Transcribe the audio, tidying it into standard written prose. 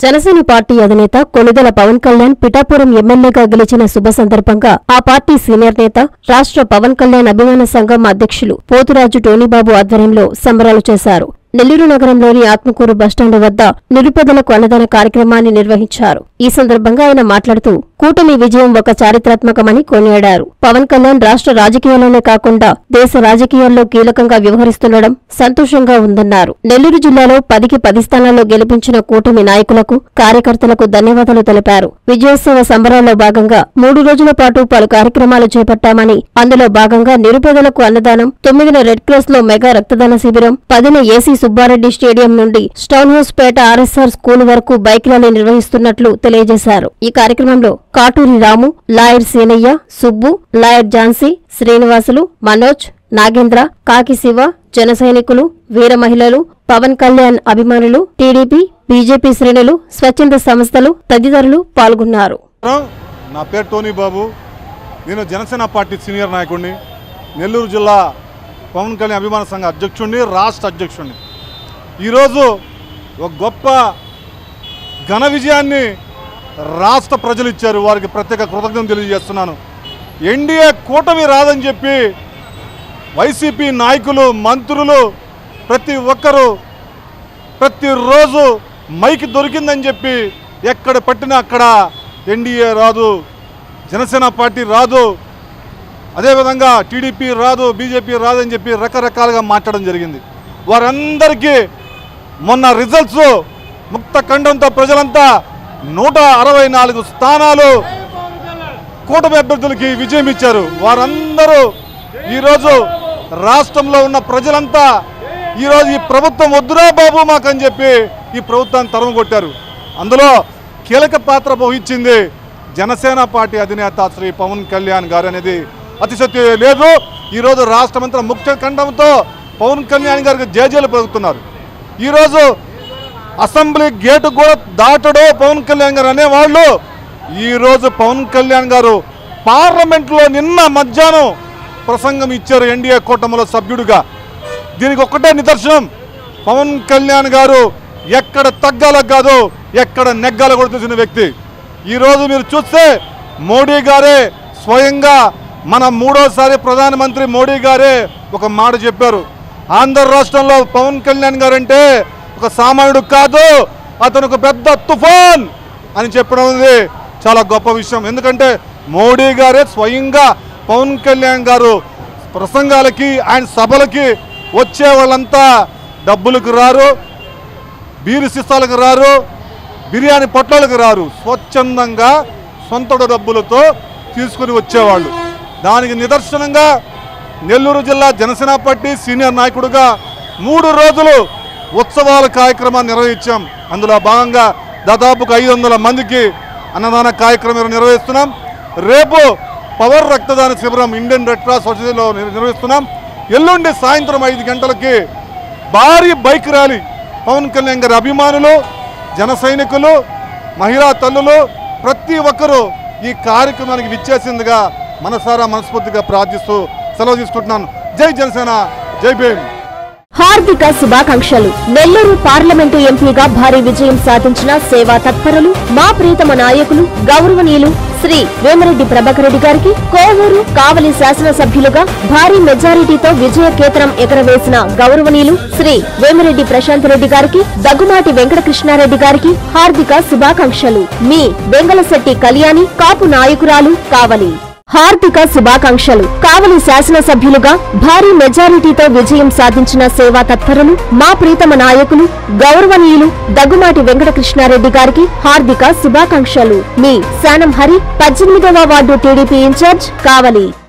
Janasena party అధినేత కొణిదెల పవన్ కళ్యాణ్ పిఠాపురం ఎమ్మెల్యేగా గెలిచిన శుభ సందర్భంగా ఆ పార్టీ సీనియర్ నేత రాష్ట్ర పవన్ కళ్యాణ్ అభిమాన సంఘం అధ్యక్షులు పోతురాజు టోనీబాబు ఆధ్వర్యంలో సంబరాలు చేశారు. నెల్లూరు నగరంలోని ఆత్మకూరు బస్టాండ్ వద్ద నిరుపేదలకు అన్నదాన కార్యక్రమాన్ని నిర్వహించారు. ఈ సందర్భంగా ఆయన మాట్లాడుతూ కూటమి విజయం ఒక చారిత్రాత్మకమని కొనియాడారు. పవన్ కళ్యాణ్ రాష్ట్ర రాజకీయాల్లోనే కాకుండా దేశ రాజకీయాల్లో కీలకంగా వ్యవహరిస్తుండడం సంతోషంగా ఉందన్నారు. నెల్లూరు జిల్లాలో 10కి 10 స్థానాల్లో గెలిపించిన కూటమి నాయకులకు, కార్యకర్తలకు ధన్యవాదాలు తెలిపారు. విజయోత్సవ సంబరాల్లో భాగంగా 3 రోజుల పాటు పలు కార్యక్రమాలు చేపట్టామని, అందులో భాగంగా నిరుపేదలకు అన్నదానం, 9న రెడ్ క్రాస్ లో మెగా రక్తదాన శిబిరం, 10న ఏసీ సుబ్బారెడ్డి స్టేడియం నుండి stone house Pet RSR school వరకు బైక్ ర్యాలీ నిర్వహిస్తున్నట్లు తెలియజేశారు. ఈ కార్యక్రమంలో కాటూరి రాము, లాయర్ సీనయ్య, సుబ్బు, లాయర్ ఝాన్సీ, శ్రీనివాసులు, మనోజ్, నాగేంద్ర, కాకి శివ, జన సైనికులు, వీర మహిళలు, పవన్ కళ్యాణ్ అభిమానులు, టీడీపీ, బీజేపీ శ్రేణులు, స్వచ్ఛంద సంస్థలు తదితరులు పాల్గొన్నారు. నా పేరు టోనీ బాబు. నేను జనసేన పార్టీ సీనియర్ నాయకుడిని, నెల్లూరు జిల్లా పవన్ కళ్యాణ్ అభిమాన సంఘ అధ్యక్షుడిని, రాష్ట్ర అధ్యక్షుడిని. ఈరోజు ఒక గొప్ప ఘన విజయాన్ని రాష్ట్ర ప్రజలు ఇచ్చారు. వారికి ప్రత్యేక కృతజ్ఞతలు తెలియజేస్తున్నాను. ఎన్డీఏ కూటమి రాదని చెప్పి వైసీపీ నాయకులు, మంత్రులు ప్రతి ఒక్కరూ ప్రతిరోజు మైక్ దొరికిందని చెప్పి ఎక్కడ పట్టినా అక్కడ ఎన్డీఏ రాదు, జనసేన పార్టీ రాదు, అదేవిధంగా టీడీపీ రాదు, బీజేపీ రాదని చెప్పి రకరకాలుగా మాట్లాడడం జరిగింది. వారందరికీ మొన్న రిజల్ట్స్ ముక్త ఖండంతో ప్రజలంతా 164 స్థానాలు కూటమి అభ్యర్థులకి విజయం ఇచ్చారు. వారందరూ ఈరోజు రాష్ట్రంలో ఉన్న ప్రజలంతా ఈరోజు ఈ ప్రభుత్వం వద్దురా బాబు మాకని చెప్పి ఈ ప్రభుత్వాన్ని తరుము కొట్టారు. అందులో కీలక పాత్ర వహించింది జనసేన పార్టీ అధినేత శ్రీ పవన్ కళ్యాణ్ గారు అనేది అతిశక్తి లేదు. ఈరోజు రాష్ట్రమంతా ముఖ్య ఖండంతో పవన్ కళ్యాణ్ గారికి జేజేలు పలుకుతున్నారు. ఈరోజు అసెంబ్లీ గేటు కూడా దాటడో పవన్ కళ్యాణ్ గారు అనేవాళ్ళు ఈరోజు పవన్ కళ్యాణ్ గారు పార్లమెంట్లో నిన్న మధ్యాహ్నం ప్రసంగం ఇచ్చారు ఎన్డీఏ కూటమిలో సభ్యుడిగా. దీనికి ఒక్కటే నిదర్శనం, పవన్ కళ్యాణ్ గారు ఎక్కడ తగ్గాల కాదు ఎక్కడ నెగ్గాల కూడా తెలిసిన వ్యక్తి. ఈరోజు మీరు చూస్తే మోడీ గారే స్వయంగా మన 3వసారి ప్రధానమంత్రి మోడీ గారే ఒక మాట చెప్పారు. ఆంధ్ర రాష్ట్రంలో పవన్ కళ్యాణ్ గారు అంటే ఒక సామాన్యుడు కాదు, అతను ఒక పెద్ద తుఫాన్ అని చెప్పడం చాలా గొప్ప విషయం. ఎందుకంటే మోడీ గారే స్వయంగా పవన్ కళ్యాణ్ గారు ప్రసంగాలకి, ఆయన సభలకి వచ్చే వాళ్ళంతా డబ్బులకు రారు, బీరు సీసాలకు రారు, బిర్యానీ పొట్లాలకు రారు, స్వచ్ఛందంగా సొంత డబ్బులతో తీసుకుని వచ్చేవాళ్ళు. దానికి నిదర్శనంగా నెల్లూరు జిల్లా జనసేన పార్టీ సీనియర్ నాయకుడిగా 3 రోజులు ఉత్సవాల కార్యక్రమాన్ని నిర్వహించాం. అందులో భాగంగా దాదాపుగా 500 మందికి అన్నదాన కార్యక్రమం నిర్వహిస్తున్నాం. రేపు పవర్ రక్తదాన శిబిరం ఇండియన్ రెడ్ క్రాస్ సొసైటీలో నిర్వహిస్తున్నాం. ఎల్లుండి సాయంత్రం 5 గంటలకి భారీ బైక్ ర్యాలీ పవన్ కళ్యాణ్ గారి అభిమానులు, జన సైనికులు, మహిళా తల్లులు ప్రతి ఒక్కరూ ఈ కార్యక్రమానికి విచ్చేసిందిగా మనసారా మనస్ఫూర్తిగా ప్రార్థిస్తూ సెలవు తీసుకుంటున్నాను. జై జనసేన, జై భీమ్. హార్దిక శుభాకాంక్షలు. నెల్లూరు పార్లమెంటు ఎంపీగా భారీ విజయం సాధించిన సేవా తత్పరులు, మా ప్రీతమ నాయకులు, గౌరవనీయులు శ్రీ వేమిరెడ్డి ప్రభాకర్ రెడ్డి గారికి, కోవూరు, కావలి శాసనసభ్యులుగా భారీ మెజారిటీతో విజయ కేతనం ఎగరవేసిన గౌరవనీయులు శ్రీ వేమిరెడ్డి ప్రశాంత్ రెడ్డి గారికి, దగ్గుమాటి వెంకటకృష్ణారెడ్డి గారికి హార్దిక శుభాకాంక్షలు. మీ వెంగళశెట్టి కళ్యాణి, కాపు నాయకురాలు, కావలి. హార్దిక శుభాకాంక్షలు. కావలి శాసనసభ్యులుగా భారీ మెజారిటీతో విజయం సాధించిన సేవా తత్పరులు, మా ప్రీతమ నాయకులు, గౌరవనీయులు దగ్గుమాటి వెంకటకృష్ణారెడ్డి గారికి హార్దిక శుభాకాంక్షలు. మీ శానం హరి, 18వ వార్డు టీడీపీ ఇన్ఛార్జ్, కావలి.